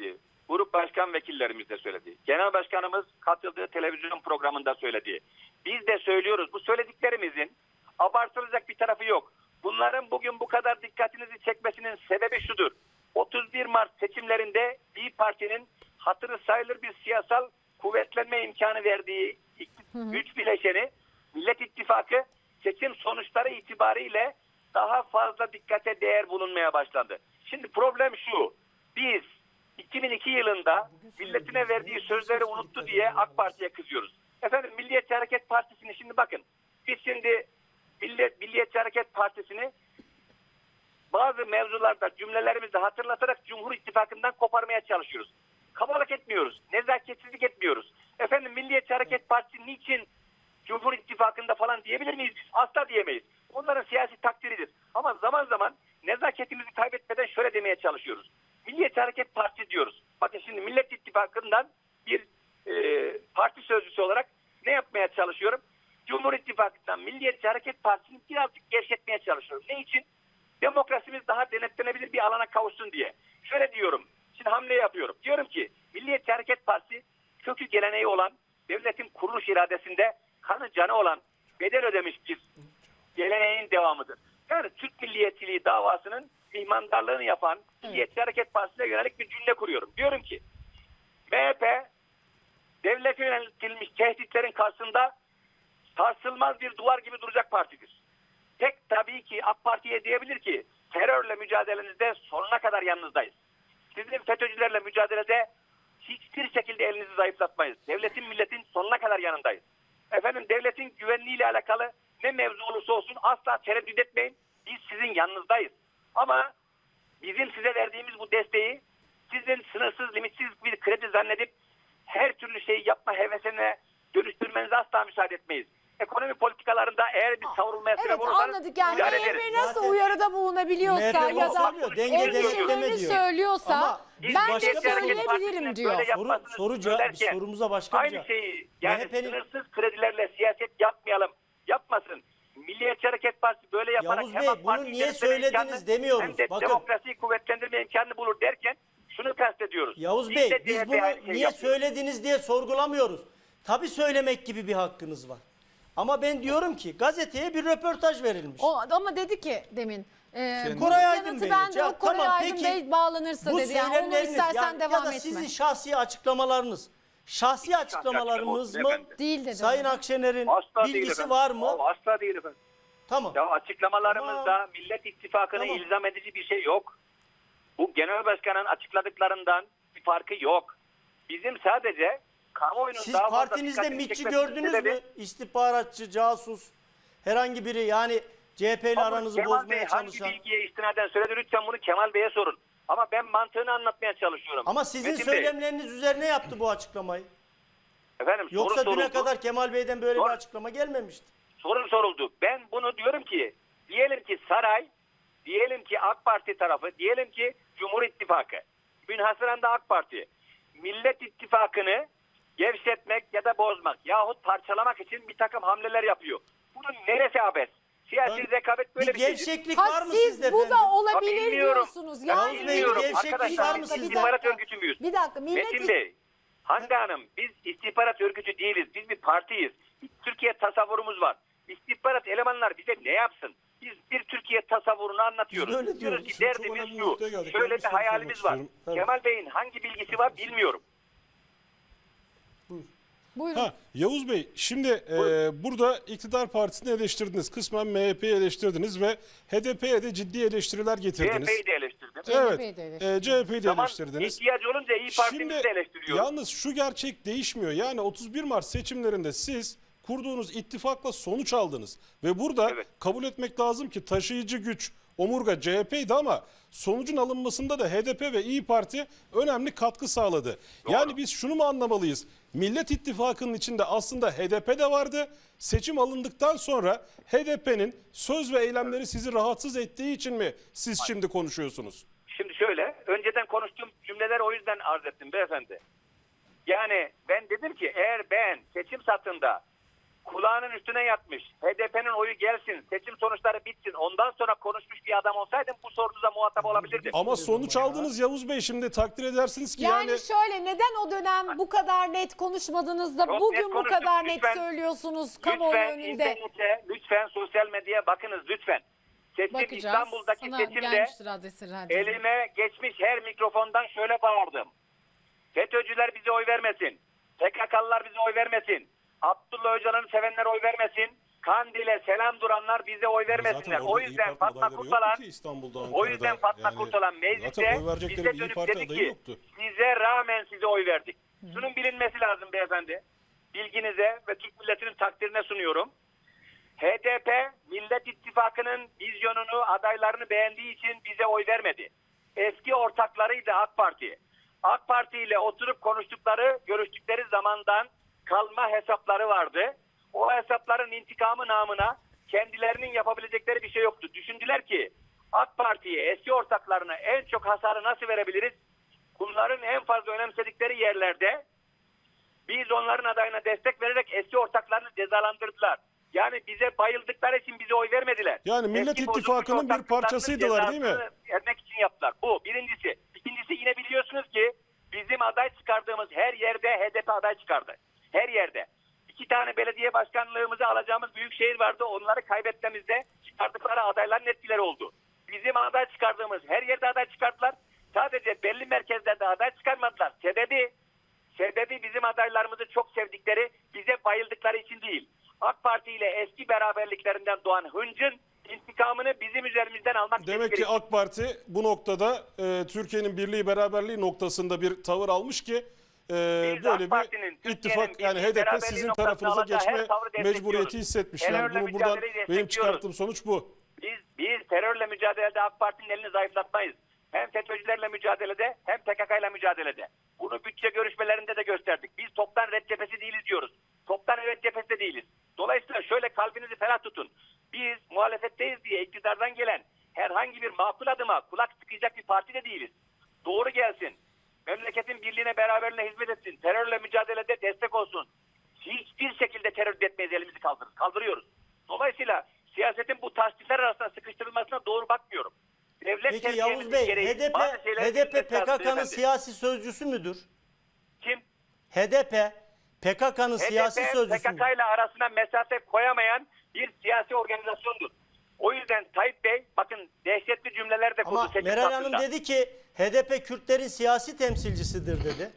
grup başkan vekillerimiz de söyledi. Genel başkanımız katıldığı televizyon programında söyledi. Biz de söylüyoruz. Bu söylediklerimizin abartılacak bir tarafı yok. Bunların bugün bu kadar dikkatinizi çekmesinin sebebi şudur. otuz bir Mart seçimlerinde İYİ Parti'nin hatırı sayılır bir siyasal kuvvetlenme imkanı verdiği güç bileşeni Millet İttifakı seçim sonuçları itibariyle daha fazla dikkate değer bulunmaya başlandı. Şimdi problem şu. Biz iki bin iki yılında milletine verdiği sözleri unuttu diye AK Parti'ye kızıyoruz. Efendim Milliyetçi Hareket Partisi'ni şimdi bakın. Biz şimdi Millet, Milliyetçi Hareket Partisi'ni bazı mevzularda cümlelerimizde hatırlatarak Cumhur İttifakı'ndan koparmaya çalışıyoruz. Kabalık etmiyoruz. Nezaketsizlik etmiyoruz. Efendim Milliyetçi Hareket Partisi niçin Cumhur İttifakı'nda falan diyebilir miyiz? Asla diyemeyiz. Onların siyasi takdiridir. Ama zaman zaman nezaketimizi kaybetmeden şöyle demeye çalışıyoruz. Milliyetçi Hareket Partisi diyoruz. Bakın şimdi Millet İttifakı'ndan bir e, parti sözcüsü olarak ne yapmaya çalışıyorum? Cumhur İttifakı'ndan Milliyetçi Hareket Partisi'ni birazcık gevşetmeye çalışıyorum. Ne için? Demokrasimiz daha denetlenebilir bir alana kavuşsun diye. Şöyle diyorum. Şimdi hamle yapıyorum. Diyorum ki Milliyetçi Hareket Partisi kökü geleneği olan devletin kuruluş iradesinde kanı canı olan bedel ödemiş bir geleneğin devamıdır. Yani Türk milliyetçiliği davasının ihmandarlığını yapan Milliyetçi Hareket Partisi'ne yönelik bir cümle kuruyorum. Diyorum ki M H P devlete yönetilmiş tehditlerin karşısında sarsılmaz bir duvar gibi duracak partidir. Tek tabii ki AK Parti'ye diyebilir ki terörle mücadelenizde sonuna kadar yanınızdayız. Sizin FETÖ'cülerle mücadelede hiçbir şekilde elinizi zayıflatmayız. Devletin milletin sonuna kadar yanındayız. Efendim devletin güvenliğiyle alakalı ne mevzu olursa olsun asla tereddüt etmeyin. Biz sizin yanınızdayız. Ama bizim size verdiğimiz bu desteği sizin sınırsız, limitsiz bir kredi zannedip her türlü şeyi yapma hevesine dönüştürmenize asla müsaade etmeyiz. Ekonomi politikalarında eğer bir savrulmaya sebep Evet olursanız anladık yani müdahale Emre ederiz. nasıl Zaten uyarıda bulunabiliyorsa M H P ya da söylüyor, denge denetleme endişelerini diyor. söylüyorsa Ama biz ben de başka bir- söyleyebilirim diyor. Böyle Soru, yapmasını soru cevap, söylerken sorumuza başka bir aynı cevap. şeyi yani M H P'nin sınırsız kredilerle siyaset yapmayalım, yapmasın. Milliyetçi Hareket Partisi böyle yaparak Yavuz hem Bey, AK Parti bunu niye içerisinde söylediniz imkanı, demiyoruz. hem de Bakın. demokrasiyi kuvvetlendirme imkanını bulur derken şunu kastediyoruz. Yavuz Biz Bey de biz C H P bunu aynı şeyi niye yapıyoruz. söylediniz diye sorgulamıyoruz. Tabii söylemek gibi bir hakkınız var. Ama ben diyorum ki gazeteye bir röportaj verilmiş. O, ama dedi ki demin. E, bunun Koray Aydın yanıtı Bey. bende Ya o Koray tamam, Aydın peki, Bey bağlanırsa Bu dedi. Yani onu söylemleriniz istersen yani, devam ya da etme. sizin şahsi açıklamalarınız. Şahsi açıklamalarınız açıklama mı? olsun efendim. Değil dedi. Sayın Akşener'in Asla değil bilgisi efendim. var mı? Aa, Asla değil efendim. Tamam. Ya açıklamalarımızda Tamam. Millet İttifakı'nı Tamam. ilzam edici bir şey yok. Bu genel başkanın açıkladıklarından bir farkı yok. Bizim sadece kamuoyunun Siz daha fazla partinizde dikkatini MİT'çi çekmesinin gördünüz sebebi- mü? İstihbaratçı, casus, herhangi biri yani C H P ile Ama aranızı Kemal Bey bozmaya hangi çalışan. bilgiye istinaden söyledi lütfen bunu Kemal Bey'e sorun. Ama ben mantığını anlatmaya çalışıyorum. Ama sizin Metin Bey, söylemleriniz üzerine yaptı bu açıklamayı. efendim, soru Yoksa düne soruldu. kadar Kemal Bey'den böyle Sor- bir açıklama gelmemişti. Soru soruldu. Ben bunu diyorum ki diyelim ki saray, diyelim ki AK Parti tarafı, diyelim ki Cumhur İttifakı, münhasıran da AK Parti, Millet İttifakı'nı gevşetmek ya da bozmak yahut parçalamak için bir takım hamleler yapıyor. Bunun neresi abes? Siyasi Ben- rekabet böyle Bir bir, şeydir. gevşeklik var Ha mı siz sizde bu efendim? da olabilir Ha, bilmiyorum. diyorsunuz. Yavuz Yani Bey, Bilmiyorum gevşeklik arkadaşlar, var mı biz sizde? istihbarat örgütü müyüz? Bir dakika millet Metin Bey, Hande Hanım biz istihbarat örgütü değiliz. Biz bir partiyiz. Bir Türkiye tasavvurumuz var. İstihbarat elemanlar bize ne yapsın? Biz bir Türkiye tasavvurunu anlatıyoruz. Biz öyle diyoruz. ki Şimdi çok derdimiz önemli şu. noktaya geldik. Ben Şöyle bir bir soru hayalimiz sormak var. istiyorum. Tabii. Kemal Bey'in hangi bilgisi var bilmiyorum. buyurun. Ha, Yavuz Bey, şimdi e, burada iktidar partisini eleştirdiniz. Kısmen M H P'yi eleştirdiniz ve H D P'ye de ciddi eleştiriler C H getirdiniz. P'yi de eleştirdim. C H Evet, P'yi de e, eleştirdiniz. C H P'yi de Zaman eleştirdiniz. ihtiyacı olunca İyi Parti'mizi de eleştiriyoruz. yalnız şu gerçek değişmiyor. Yani otuz bir Mart seçimlerinde siz kurduğunuz ittifakla sonuç aldınız. Ve burada Evet. kabul etmek lazım ki taşıyıcı güç omurga C H P'ydi ama sonucun alınmasında da H D P ve İyi Parti önemli katkı sağladı. Yani biz şunu mu anlamalıyız? Millet İttifakı'nın içinde aslında H D P de vardı. Seçim alındıktan sonra H D P'nin söz ve eylemleri sizi rahatsız ettiği için mi siz şimdi konuşuyorsunuz? Şimdi şöyle, önceden konuştuğum cümleleri o yüzden arz ettim beyefendi. Yani ben dedim ki eğer ben seçim satında kulağının üstüne yatmış. H D P'nin oyu gelsin, seçim sonuçları bitsin. Ondan sonra konuşmuş bir adam olsaydım bu sorunuza muhatap olabilirdim. Ama sonuç aldınız Yavuz Bey, şimdi takdir edersiniz ki Yani, yani... şöyle, neden o dönem bu kadar net konuşmadınız da Çok bugün net bu konuştuk. kadar net Lütfen- söylüyorsunuz kamuoyu Lütfen önünde? internete, lütfen sosyal medyaya bakınız lütfen. Seçim Bakacağız. İstanbul'daki Sana seçimde gelmiştir adresi herhalde. elime geçmiş her mikrofondan şöyle bağırdım. FETÖ'cüler bize oy vermesin. P K K'lılar bize oy vermesin. Abdullah Öcalan'ı sevenler oy vermesin. Kandil'e selam duranlar bize oy vermesinler. Zaten O orada İYİ yüzden Parti Fatma adayları yoktu Kurtalan, ki İstanbul'da, o Ankara'da. yüzden Fatma Yani Kurtalan zaten mecliste oy verecekleri bize bir İYİ dönüp Parti dedi adayı ki yoktu. size rağmen size oy verdik. Şunun bilinmesi lazım beyefendi. Bilginize ve Türk milletinin takdirine sunuyorum. H D P Millet İttifakı'nın vizyonunu, adaylarını beğendiği için bize oy vermedi. Eski ortaklarıydı AK Parti. AK Parti ile oturup konuştukları, görüştükleri zamandan kalma hesapları vardı. O hesapların intikamı namına kendilerinin yapabilecekleri bir şey yoktu. Düşündüler ki AK Parti'ye, eski ortaklarına en çok hasarı nasıl verebiliriz? Bunların en fazla önemsedikleri yerlerde biz onların adayına destek vererek eski ortaklarını cezalandırdılar. Yani bize bayıldıkları için bize oy vermediler. Yani Millet Eski İttifakı'nın bozulmuş bir ortaklıklarının parçasıydılar, değil mi? cezasını vermek için yaptılar. Bu birincisi. İkincisi, yine biliyorsunuz ki bizim aday çıkardığımız her yerde H D P aday çıkardı. Her yerde. İki tane belediye başkanlığımızı alacağımız büyük şehir vardı. Onları kaybetmemizde çıkardıkları adayların etkileri oldu. Bizim aday çıkardığımız her yerde aday çıkardılar. Sadece belli merkezlerde aday çıkarmadılar. Sebebi Sebebi bizim adaylarımızı çok sevdikleri, bize bayıldıkları için değil. AK Parti ile eski beraberliklerinden doğan hıncın intikamını bizim üzerimizden almak Demek ki istedikleri- AK Parti bu noktada e, Türkiye'nin birliği beraberliği noktasında bir tavır almış ki e, Biz böyle AK Parti'nin, bir ittifak, Türkiye'nin yani birliği H D P beraberliği sizin noktasında tarafınıza alacağı geçme her tavrı destekliyoruz. mecburiyeti hissetmiş. Yani Terörle bunu buradan mücadeleyi benim destekliyoruz. çıkarttığım sonuç bu. Biz, biz terörle mücadelede AK Parti'nin elini zayıflatmayız. Hem FETÖ'cülerle mücadelede hem P K K ile mücadelede. Bunu bütçe görüşmelerinde de gösterdik. Biz toptan red cephesi değiliz diyoruz. Toptan evet cephesi de değiliz. Dolayısıyla şöyle kalbinizi ferah tutun. Biz muhalefetteyiz diye iktidardan gelen herhangi bir makul adıma kulak sıkacak bir parti de değiliz. Doğru gelsin. Memleketin birliğine, beraberliğine hizmet etsin. Terörle mücadelede destek olsun. Hiçbir şekilde terör etmeyiz, elimizi kaldırırız. Kaldırıyoruz. Dolayısıyla siyasetin bu tasdikler arasında sıkıştırılmasına doğru bakmıyorum. Devlet Peki Yavuz tercihimiz Bey, gereği H D P, bazı şeyler H D P bilmesi lazım P K K'nın beyefendi. siyasi sözcüsü müdür? Kim? H D P P K K'nın siyasi H D P, sözcüsü P mü? K K ile arasına mesafe koyamayan bir siyasi organizasyondur. O yüzden Tayyip Bey, bakın dehşetli cümleler de kurdu Ama seçim Meral Hanım hakkında. dedi ki H D P Kürtlerin siyasi temsilcisidir dedi.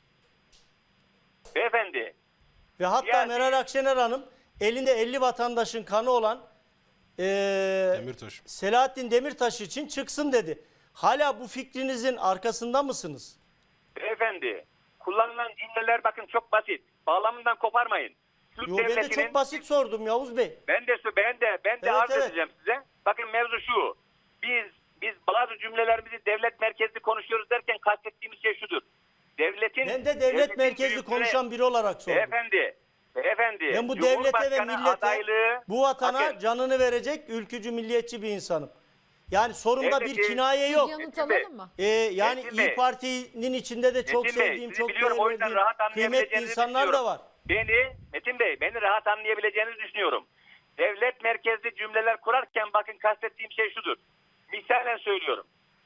Beyefendi, Ve hatta Siyasi- Meral Akşener Hanım elinde elli vatandaşın kanı olan eee, Demirtaş. Selahattin Demirtaş için çıksın dedi. Hala bu fikrinizin arkasında mısınız? beyefendi, kullanılan cümleler bakın çok basit. Bağlamından koparmayın. Türk Yo, ben de devletinin, çok basit sordum Yavuz Bey. ben de ben de ben de Evet, arz evet. edeceğim size. Bakın mevzu şu. Biz biz bazı cümlelerimizi devlet merkezli konuşuyoruz derken kastettiğimiz şey şudur. Devletin Ben de devlet devletin merkezli büyüklüğüne- konuşan biri olarak sordum. Beyefendi, beyefendi. Ben bu devlete ve Cumhurbaşkanı millete, adaylığı, bu vatana bakın, canını verecek ülkücü, milliyetçi bir insanım. Yani sorumda bir Devleti- kinaye yok. Yanıt Metin Bey, alalım mı? Ee, yani Metin Bey. İYİ Parti'nin içinde de çok Metin Bey, sevdiğim, sizi çok biliyorum, değer o yüzden verdiğim rahat kıymetli anlayabileceğinizi insanlar da düşünüyorum. var. Beni, Metin Bey, beni rahat anlayabileceğinizi düşünüyorum. Devlet merkezli cümleler kurarken bakın kastettiğim şey şudur. Misalen söylüyorum.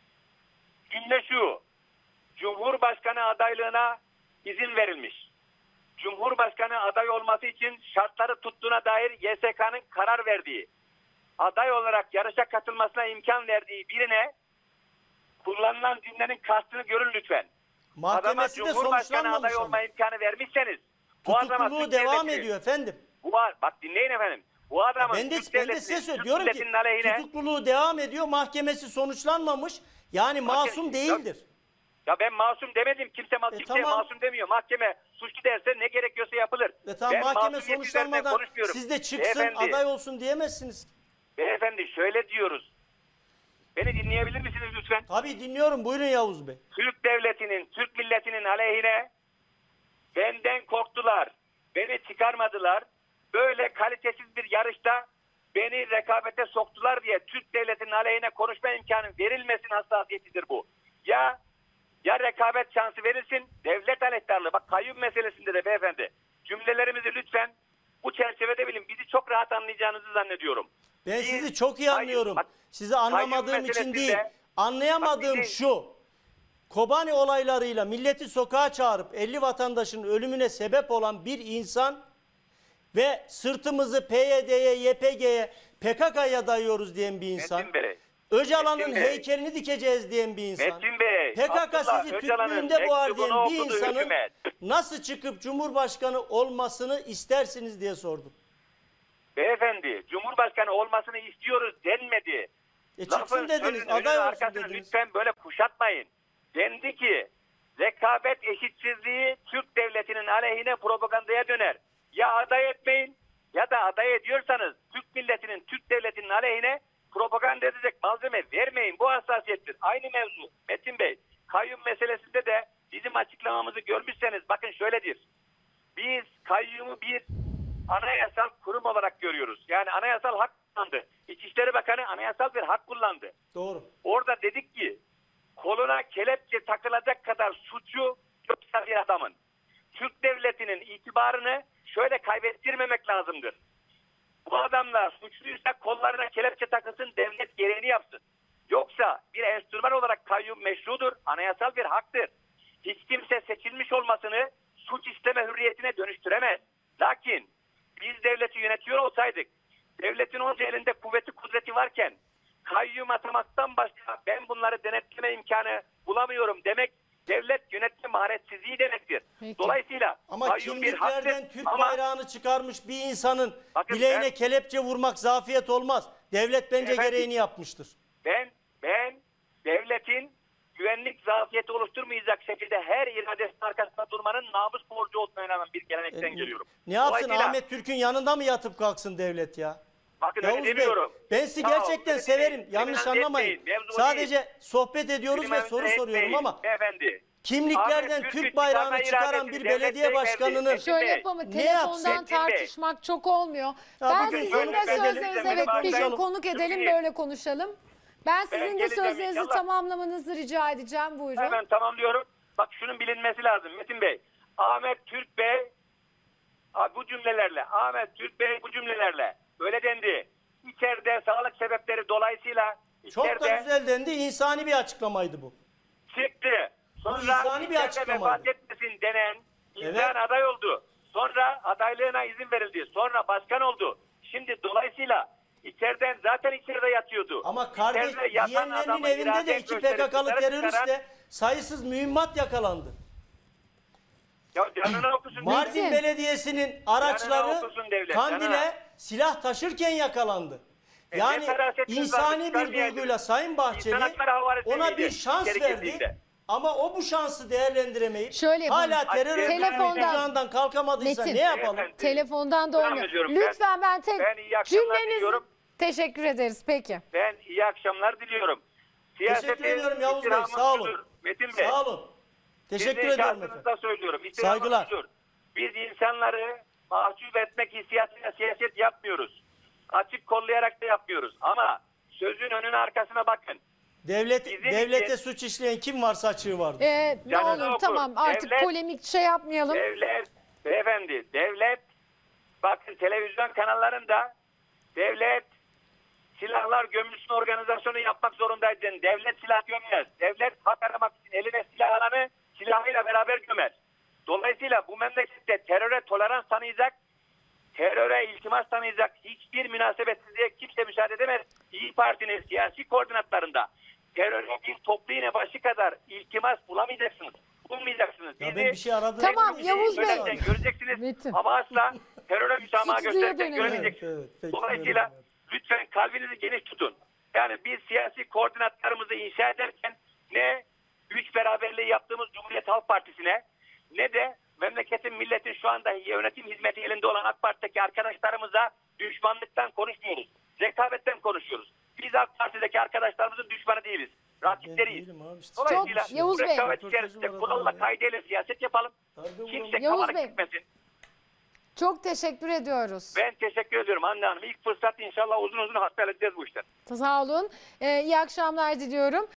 Cümle şu. Cumhurbaşkanı adaylığına izin verilmiş. Cumhurbaşkanı aday olması için şartları tuttuğuna dair Y S K'nın karar verdiği, aday olarak yarışa katılmasına imkan verdiği birine kullanılan cümlenin kastını görün lütfen. Adama Mahkemesi de Cumhurbaşkanı sonuçlanmamış aday olma ama. imkanı vermişseniz bu adama Tutukluluğu Türk devam devleti- ediyor efendim. Bu a- bak dinleyin efendim. Bu adamın Ben de, Türk ben de devletinin, size Türk söylüyorum ki milletinin aleyhine, tutukluluğu devam ediyor. Mahkemesi sonuçlanmamış. Yani masum ya- değildir. ya ben masum demedim. Kimse ma E kimseye tamam. masum demiyor. Mahkeme suçlu derse ne gerekiyorsa yapılır. E tamam, Ben mahkeme masumiyet üzerine sonuçlanmadan konuşmuyorum. siz de çıksın Beyefendi, aday olsun diyemezsiniz. Beyefendi şöyle diyoruz. Beni dinleyebilir misiniz lütfen? Tabii dinliyorum. Buyurun Yavuz Bey. Türk devletinin, Türk milletinin aleyhine benden korktular. Beni çıkarmadılar. Böyle kalitesiz bir yarışta beni rekabete soktular diye Türk devletinin aleyhine konuşma imkanı verilmesin hassasiyetidir bu. Ya ya rekabet şansı verilsin, devlet aleyhtarlığı. Bak kayyum meselesinde de beyefendi cümlelerimizi lütfen bu çerçevede rahat anlayacağınızı zannediyorum. Ben Biz- sizi çok iyi Hayır, anlıyorum. bak, Sizi anlamadığım kayyum için değil. meselesinde- Anlayamadığım Bak, bir- şu. Kobani olaylarıyla milleti sokağa çağırıp elli vatandaşın ölümüne sebep olan bir insan ve sırtımızı P Y D'ye, Y P G'ye, P K K'ya dayıyoruz diyen bir insan. Metin Bey. Öcalan'ın Metin Bey. heykelini dikeceğiz diyen bir insan. Metin Bey. P K K Abdullah sizi Öcalan'ın tüplüğünde boğar diyen mektubunu bir okudu insanın hükümet. nasıl çıkıp Cumhurbaşkanı olmasını istersiniz diye sordum. Beyefendi, Cumhurbaşkanı olmasını istiyoruz denmedi. E çıksın Lafın, dediniz, sözün aday önünü olsun arkasını dediniz. lütfen böyle kuşatmayın. Dendi ki rekabet eşitsizliği Türk devletinin aleyhine propagandaya döner. Ya aday etmeyin ya da aday ediyorsanız Türk milletinin, Türk devletinin aleyhine propaganda edecek malzeme vermeyin. Bu hassasiyettir. Aynı mevzu Metin Bey. Kayyum meselesinde de bizim açıklamamızı görmüşseniz bakın şöyledir. Biz kayyumu bir anayasal kurum olarak görüyoruz. Yani anayasal hak kullandı. İçişleri Bakanı anayasal bir hak kullandı. Doğru. Orada dedik ki koluna kelepçe takılacak kadar suçu yoksa bir adamın Türk devletinin itibarını şöyle kaybettirmemek lazımdır. Bu adamlar suçluysa kollarına kelepçe takılsın, devlet gereğini yapsın. Yoksa bir enstrüman olarak kayyum meşrudur, anayasal bir haktır. Hiç kimse seçilmiş olmasını suç isteme hürriyetine dönüştüremez. Lakin biz devleti yönetiyor olsaydık, devletin onca elinde kuvveti kudreti varken kayyum atamaktan başka ben bunları denetleme imkanı bulamıyorum demek devlet yönetme maharetsizliği demektir. Peki. Dolayısıyla Ama kayyum bir kimliklerden haktır Türk ama bayrağını çıkarmış bir insanın Bakın bileğine ben- kelepçe vurmak zafiyet olmaz. Devlet bence Efendim? gereğini yapmıştır. ben ben devletin güvenlik zafiyeti oluşturmayacak şekilde her iradesinin arkasında durmanın namus borcu olduğuna inanan bir gelenekten E, geliyorum. Ne yapsın Dolayısıyla- Ahmet Türk'ün yanında mı yatıp kalksın devlet ya? Bakın Yavuz öyle Bey, demiyorum. ben sizi Sağ ol, gerçekten öyle severim. demeyin, Yanlış kriminalize anlamayın. etmeyin, mevzu o Sadece değil. sohbet ediyoruz ve Kriminalize soru soruyorum etmeyin, ama beyefendi. kimliklerden Ahmet Türk Türk'ün bayrağını çıkarma çıkaran iradesi bir devlet belediye beyefendi. başkanının Metin Şöyle Bey, yapalım. Ne Telefondan yapsın? tartışmak çok olmuyor. Ya ben bugün sizinle konuk edelim, sözlerinizi sizinle evet bir gün konuşalım. konuk edelim Şimdi- böyle konuşalım. Ben sizin de geleceğim sözlerinizi inşallah. tamamlamanızı rica edeceğim. Buyurun. Hemen tamamlıyorum. Bak şunun bilinmesi lazım Metin Bey. Ahmet Türk Bey bu cümlelerle, Ahmet Türk Bey bu cümlelerle öyle dendi. İçeride sağlık sebepleri dolayısıyla çok içeride da güzel dendi. İnsani bir açıklamaydı bu. çıktı. Sonra insani bir içeride açıklamaydı. vefat etmesin denen insan Evet. aday oldu. Sonra adaylığına izin verildi. Sonra başkan oldu. Şimdi dolayısıyla içeriden zaten içeride yatıyordu. Ama kardeş İçeride yatan yeğenlerinin adamı evinde irade de iki gösterip P K K'lı dışarı terörist çıkaran- de sayısız mühimmat yakalandı. Ya canına okusun. Mardin Metin. Belediyesi'nin araçları Canına okusun devlet, Kandil'e canına. silah taşırken yakalandı. E, Yani ne ferasetiniz insani vardı, bir çıkarmayaydınız. duyguyla Sayın Bahçeli İnsan hakları havarisi ona miydi? bir şans İçeri verdi. girdiğinde. Ama o bu şansı değerlendiremeyip Şöyle yapalım. hala terör örgütünün Telefondan- kucağından kalkamadıysa Metin. ne yapalım? Beyefendi, Telefondan da devam olmuyor. ediyorum. Lütfen ben tek ben iyi akşamlar cümlenizi diliyorum. teşekkür ederiz. Peki. Ben iyi akşamlar diliyorum. Teşekkür ediyorum Yavuz Bey, istirhamım sağ olun. şudur, Metin Bey. Sağ olun. Teşekkür Sizin ediyorum şahsınızda efendim. söylüyorum. İstirhamım Saygılar. şudur. Biz insanları mahcup etmek hissiyatıyla siyaset yapmıyoruz. Açık kollayarak da yapmıyoruz. Ama sözün önüne arkasına bakın. Devlet, Bizim devlete için- suç işleyen kim varsa açığı vardır. Ee, ne Canını olur okur. tamam artık Devlet- polemik şey yapmayalım. Devlet, beyefendi, devlet, bakın televizyon kanallarında devlet silahlar gömülsün organizasyonu yapmak zorundaydı. Devlet silah gömmez. Devlet hak aramak için eline silah alanı silahıyla beraber gömer. Dolayısıyla bu memlekette teröre tolerans tanıyacak, teröre iltimas tanıyacak hiçbir münasebetsizliğe kimse müsaade edemez. İYİ Parti'nin siyasi koordinatlarında teröre bir toplu iğne başı kadar iltimas bulamayacaksınız. Bulmayacaksınız. Ya Bizi ben bir şey aradım. Tamam, bizi Yavuz Bey. söylerken göreceksiniz Metin. ama asla teröre müsamaha Suçluya gösterirken dönelim. görmeyeceksiniz. Evet, evet, peki, Dolayısıyla evet. lütfen kalbinizi geniş tutun. Yani biz siyasi koordinatlarımızı inşa ederken ne güç beraberliği yaptığımız Cumhuriyet Halk Partisi'ne ne de memleketin, milletin şu anda yönetim hizmeti elinde olan AK Parti'deki arkadaşlarımıza düşmanlıktan konuşmuyoruz. Rekabetten konuşuyoruz. Biz AK Parti'deki arkadaşlarımızın düşmanı değiliz. Rakipleriyiz. değilim abi işte. Dolayısıyla Çok- Yavuz bu Bey. rekabet Röportajı içerisinde var kuralla adamın ya. kaydıyla siyaset yapalım. Darbe Kimse vuralım. Yavuz kavala Bey. gitmesin. Çok teşekkür ediyoruz. Ben teşekkür ediyorum Hande Hanım. İlk fırsat inşallah uzun uzun hasbihal edeceğiz bu işten. Sağ olun. Ee, iyi akşamlar diliyorum.